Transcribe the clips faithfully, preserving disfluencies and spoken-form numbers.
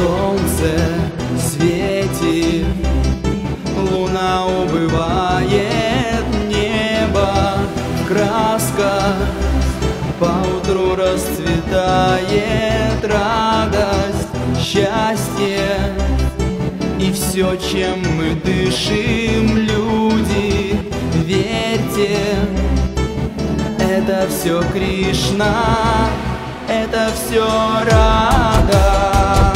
Солнце светит, луна убывает, небо в красках, поутру расцветает радость, счастье. И все, чем мы дышим, люди, верьте, это все Кришна, это все Рада.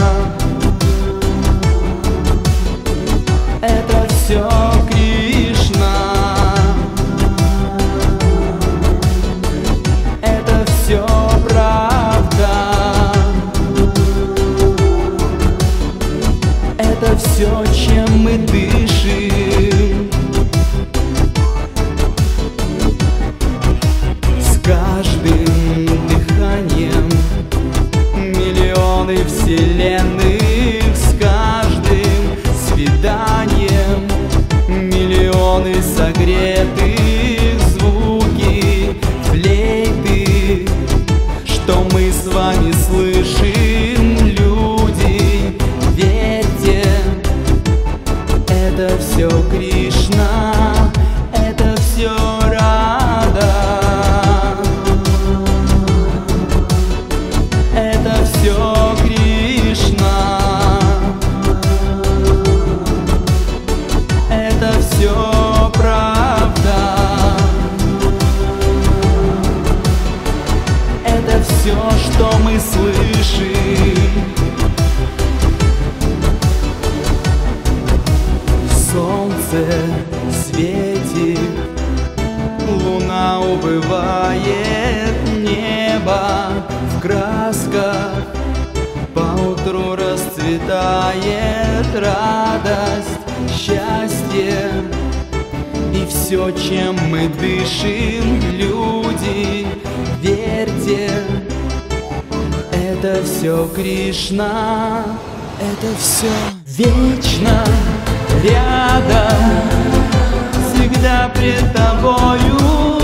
Это все Кришна, это все правда, это все, чем мы дышим. С каждым дыханием миллионы вселенных, с каждым свиданием миллионы согретых, звуки флейты, что мы с вами слышим, люди, верьте, это все Кришна, это все Рада, это все Кришна, это все правда, это все, что мы слышим. Солнце светит, луна убывает, небо в красках, поутру расцветает радость, счастье. И все, чем мы дышим, люди, верьте, это все Кришна, это все вечно рядом, всегда пред тобою.